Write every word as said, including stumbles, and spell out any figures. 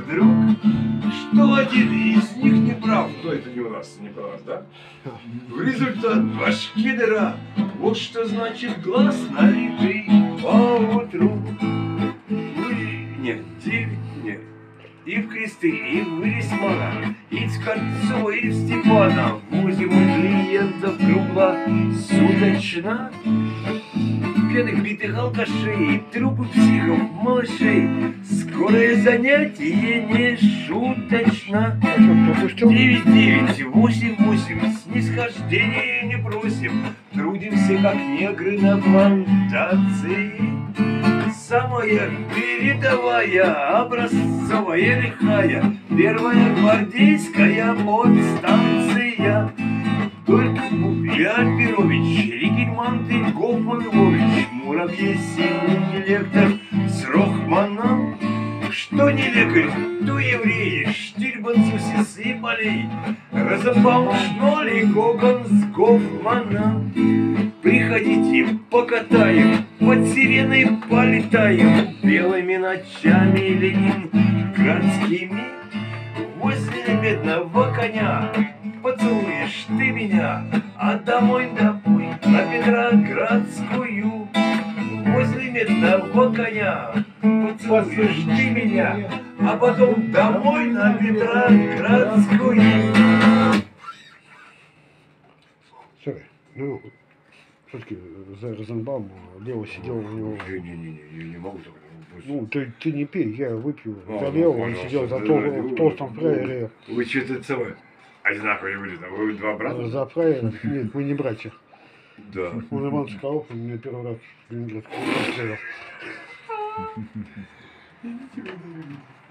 вдруг, что один из них не прав. Но это не у нас, не про нас, да? В результат башки дыра. Вот что значит глаз налитый поутру. Нет, девять, нет. И в кресты, и в Вырисмана, и в Кольцова, и в Степана возим клиентов круглосуточно. Пьяных битых алкашей, трупы психов, малышей. Скорое занятие не шуточно. девять девять восемь восемь, снисхождения не просим. Трудимся, как негры на плантации. Самая передовая, образцовая, лихая, первая гвардейская подстанция. Только Буфет Перович, Ригельман, Гофман, Львович, Муравьев, сильный лектор с Рохманом. Что не лекарь, то евреи, Штильбан, Сусис и Полей, Розенбаум, Шноли, Коган с Гофманом. Приходите, покатаем, под сиреной полетаем, белыми ночами ленинградскими. Возле медного коня поцелуешь ты меня, а домой, домой, на Петроградскую. Возле медного коня поцелуешь ты меня, а потом домой на Петроградскую. Слушай, ну, все-таки за Розенбаум Лева сидел у него. Не-не-не, я не могу так. Ну, ты, ты не пей, я выпью А, за ну, Лева, он пожалуйста, сидел за да, то, да, в да, толстом да. фраере. Вы что-то целое? Одинаковые были, там, вы два брата? За фраера. Нет, мы не братья. Да. Он Иван Соколов, он мне первый раз в Ленинградском.